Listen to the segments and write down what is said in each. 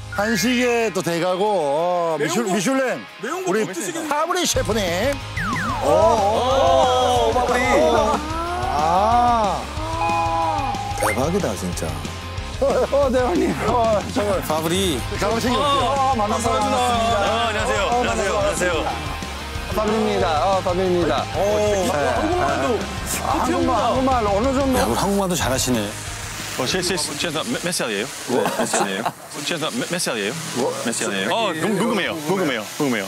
한식에 또 대가고 미슐랭 우리 파브리 셰프님. 파브리. 대박이다 진짜. 대원님. 정말 파브리. 가만히 만나서 반갑습니다. 안녕하세요. 파브리입니다. 파브리입니다. 한국말 어느 정도? 야, 우리 한국말도 잘하시네. 최소 몇 살이에요? 몇 살이에요? 최소 몇 살이에요? 몇 살이에요? 궁금해요.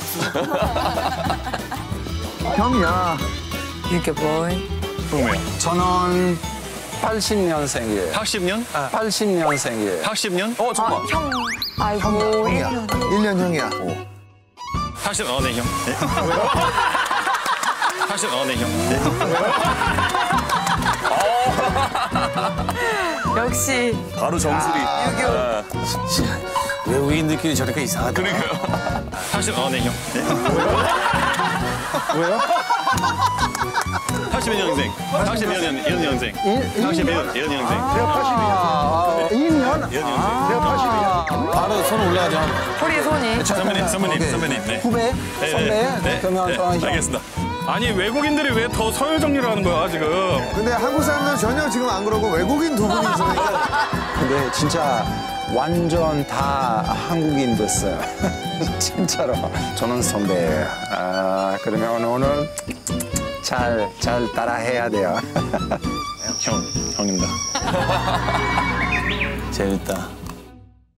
형이야. 이게 뭐해? 궁금해요. 저는 80년생이에요. 80년? 80년생이에요. 80년? 형. 아이고, 1년. 1년 형이야. 80, 네, 형. 네. 80, 네, 형. 네. 역시. 바로 정수리. 외국인들끼리 저렇게 이상하다. 그러니까요. 80, 네, 형. 네. 왜요? 81년생. 81년생. 81년생. 제가 82년. 2년? 제가 82년. 바로 손 올라가죠. 우리 손이. 선배님. 네. 후배? 선배? 그러면 저는 형. 알겠습니다. 아니, 외국인들이 왜 더 서열 정리를 하는 거야, 지금? 근데 한국 사람들은 전혀 지금 안 그러고 외국인 두 분이 있으니까. 근데 진짜 완전 다 한국인 됐어요. 진짜로. 저는 선배예요. 그러면 오늘 잘 따라해야 돼요. 형입니다. 재밌다.